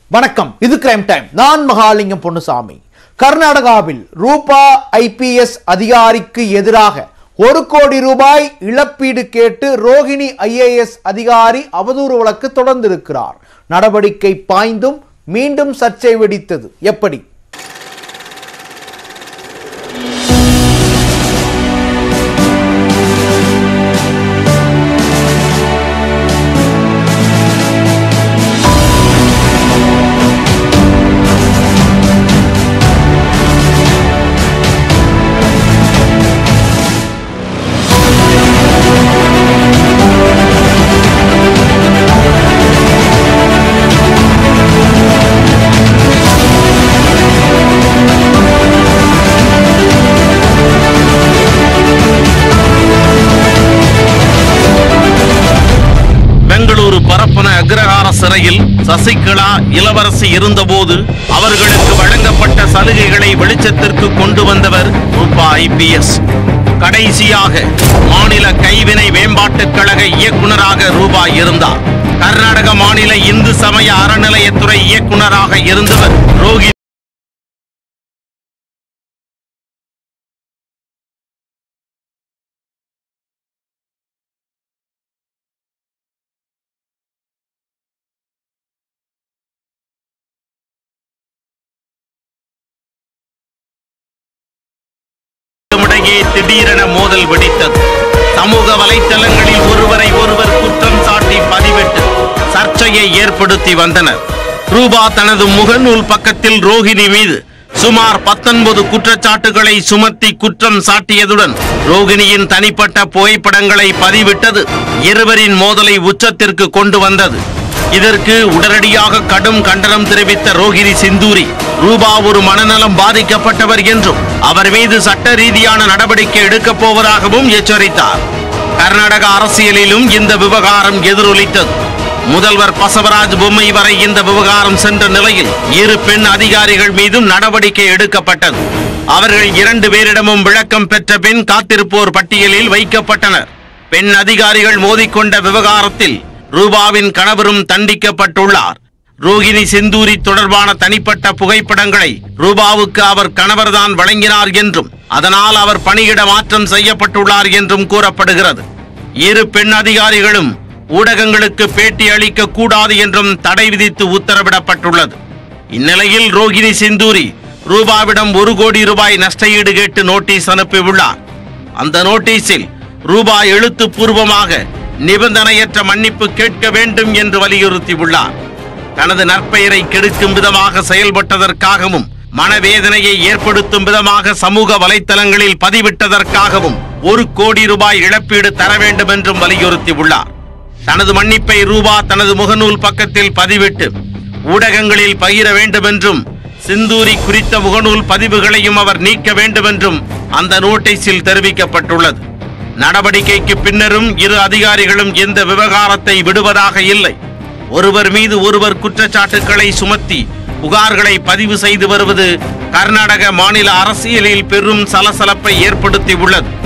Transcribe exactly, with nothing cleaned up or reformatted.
வணக்கம், இது crime time. நான் மகாலிங்கம் பொன்னுசாமி. கர்நாடகாவில் ரூபா ஐபிஎஸ் அதிகாரிக்கு எதிராக ஒரு கோடி ரூபாய் இழப்பீடு கேட்டு ரோஹிணி ஐஏஎஸ் அதிகாரி அவதூறு வழக்கு தொடர்ந்திருக்கிறார். நடவடிக்கை பாய்ந்தும் மீண்டும் சர்ச்சை வெடித்தது. எப்படி? அக்ரஹார சிறையில் சசிகலா இளவரசி இருந்தபோது அவர்களுக்கு வழங்கப்பட்ட சலுகைகளை வெளிச்சத்திற்கு கொண்டு வந்தவர் ரூபா ஐபிஎஸ். கடைசியாக மாநில கைவினை மேம்பாட்டுக் கழக இயக்குநராக ரூபா இருந்தார். கர்நாடக மாநில இந்து சமய அறநிலையத்துறை இயக்குநராக இருந்தவர் ரோஹிணி. திடீரென மோதல் வெடித்தது. சமூக வலைத்தளங்களில் ஒருவரை ஒருவர் குற்றம் சாட்டி பதிவிட்டு சர்ச்சையை ஏற்படுத்தி வந்தனர். ரூபா தனது முகநூல் பக்கத்தில் ரோஹிணி மீது சுமார் பத்தொன்பது குற்றச்சாட்டுகளை சுமத்தி குற்றம் சாட்டியதுடன் ரோஹிணியின் தனிப்பட்ட புகைப்படங்களை பதிவிட்டது இருவரின் மோதலை உச்சத்திற்கு கொண்டு வந்தது. இதற்கு உடனடியாக கடும் கண்டனம் தெரிவித்த ரோஹிணி சிந்தூரி ரூபா ஒரு மனநலம் பாதிக்கப்பட்டவர் என்றும் அவர் மீது சட்ட ரீதியான நடவடிக்கை எடுக்கப் போவதாகவும் எச்சரித்தார். கர்நாடக அரசியலிலும் இந்த விவகாரம் எதிரொலித்தது. முதல்வர் பசவராஜ் பொம்மை வரை இந்த விவகாரம் சென்ற நிலையில் இரு பெண் அதிகாரிகள் மீதும் நடவடிக்கை எடுக்கப்பட்டது. அவர்கள் இரண்டு பேரிடமும் விளக்கம் பெற்ற பின் காத்திருப்போர் பட்டியலில் வைக்கப்பட்டனர். பெண் அதிகாரிகள் மோதிக்கொண்ட விவகாரத்தில் ரூபாவின் கணவரும் தண்டிக்கப்பட்டுள்ளார். ரோஹிணி சிந்தூரி தொடர்பான தனிப்பட்ட புகைப்படங்களை ரூபாவுக்கு அவர் கணவர்தான் வழங்கினார் என்றும் அதனால் அவர் பணியிட மாற்றம் செய்யப்பட்டுள்ளார் என்றும் கூறப்படுகிறது. இரு பெண் அதிகாரிகளும் ஊடகங்களுக்கு பேட்டி அளிக்க கூடாது என்றும் தடை விதித்து உத்தரவிடப்பட்டுள்ளது. இந்நிலையில் ரோஹிணி சிந்தூரி ரூபாவிடம் ஒரு கோடி ரூபாய் நஷ்டஈடு கேட்டு நோட்டீஸ் அனுப்பியுள்ளார். அந்த நோட்டீஸில் ரூபா எழுத்துப்பூர்வமாக நிபந்தனையற்ற மன்னிப்பு கேட்க வேண்டும் என்று வலியுறுத்தியுள்ளார். தனது நற்பெயரை கெடுக்கும் விதமாக செயல்பட்டதற்காகவும் மனவேதனையை ஏற்படுத்தும் விதமாக சமூக வலைத்தளங்களில் பதிவிட்டதற்காகவும் ஒரு கோடி ரூபாய் இழப்பீடு தர வேண்டும் என்றும் வலியுறுத்தியுள்ளார். தனது மன்னிப்பை ரூபா தனது முகநூல் பக்கத்தில் பதிவிட்டு ஊடகங்களில் பகிர வேண்டும் என்றும் சிந்தூரி குறித்த முகநூல் பதிவுகளையும் அவர் நீக்க வேண்டும் என்றும் அந்த நோட்டீஸில் தெரிவிக்கப்பட்டுள்ளது. நடவடிக்கைக்கு பின்னரும் இரு அதிகாரிகளும் இந்த விவகாரத்தை விடுவதாக இல்லை. ஒருவர் மீது ஒருவர் குற்றச்சாட்டுக்களை சுமத்தி புகார்களை பதிவு செய்து வருவது கர்நாடக மாநில அரசியலில் பெரும் சலசலப்பை ஏற்படுத்தி உள்ளது.